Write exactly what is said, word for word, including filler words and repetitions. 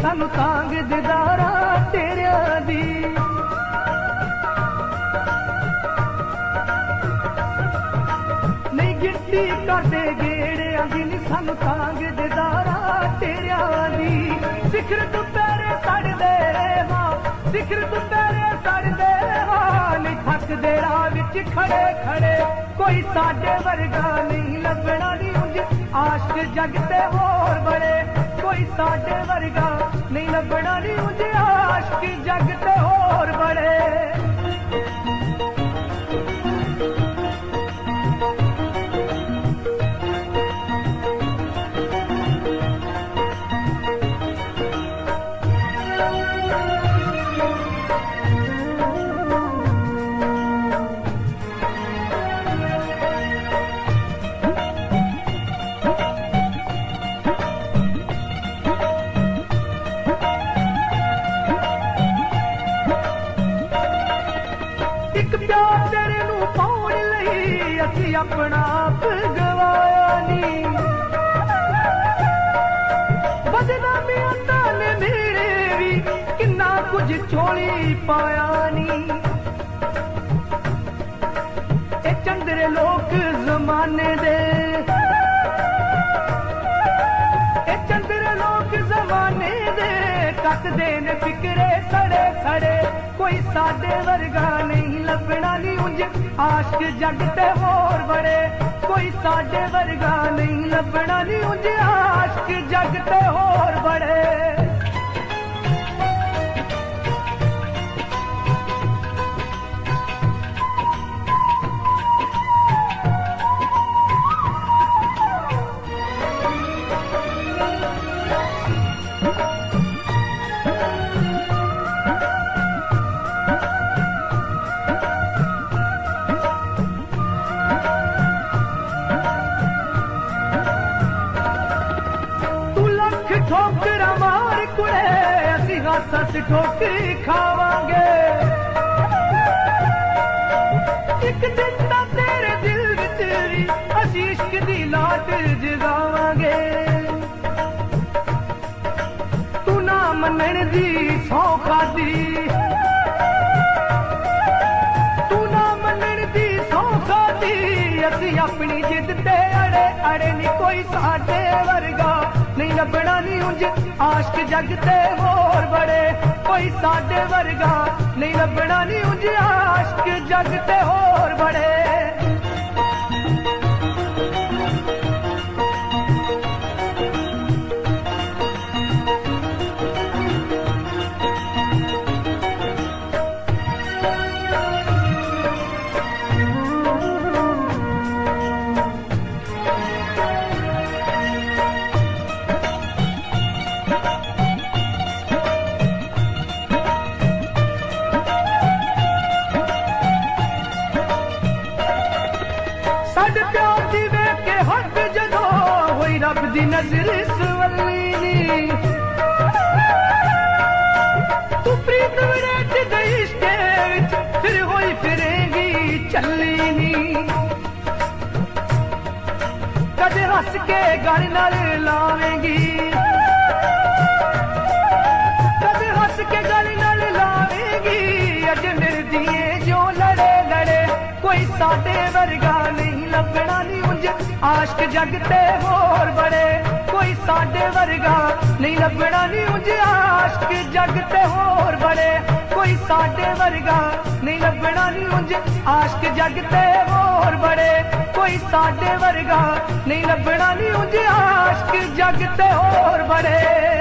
सानू तांग दीदारा तेरिया दी। नहीं गिनती करदे गेड़ियां दी नी सानू तांग दीदारा तेरिया दी। सिखर तू पैरे सड़दे हाँ, सिखर तू पैरे सड़दे हाँ, नहीं थकदे राह विच खड़े खड़े। कोई साडे वर्गा नहीं लभना नी उंज आशिक जग ते होर बड़े। कोई साडे वर्गा नहीं लभना नी उंज आशिक जग ते होर बड़े। एक प्यार तेरे नू पाउण लई असी अपना आप गवाया नी। बदनामियां ताने मेरे भी किन्ना कुछ छोड़ी पाया नी। ए चंद्रे लोक जमाने दे, ए चंद्रे लोक जमाने दे कटदे ने फिक्रे सड़े सड़े। कोई साडे वर्गा नहीं लभना नी उंज आशिक जग ते होर बड़े। कोई साडे वर्गा नहीं लभना नी उंज आशिक जग ते होर बड़े। ठोकरा मार कुड़े असी हाथ ठोकरी खावांगे। एक दिन ता तेरे दिल विच भी असी इश्क दी लाट जगावांगे। तू ना मनण दी सौ खादी, तू ना मनण दी सौ खादी। असी अपनी जिद ते अड़े अड़े नी कोई साडे वर्गा नहीं लभना नी उंज आशिक जग ते होर बड़े। कोई साडे वर्गा नहीं लभना नी उंज आशिक जग ते होर बड़े। साडे प्यार दी वेख के हट जदों होई रब दी नजर सवली नी। तू प्रीत विच गई इश्के विच फिर होई फिरेगी चली नी। कदे हस के गल नाल लावेंगी, कदे हस के गल नाल लावेंगी। अज मिलदिए जो लड़े लड़े कोई साडे वर्गा नहीं लभना नी उंज आशिक जग ते होर बड़े। कोई साडे वर्गा नहीं लभना नी उंज आशिक जग ते होर बड़े। कोई साडे वर्गा नहीं लभना नी उंज आशिक जग ते होर बड़े। कोई साडे वर्गा नहीं लभना नी उंज आशिक जग ते होर बड़े।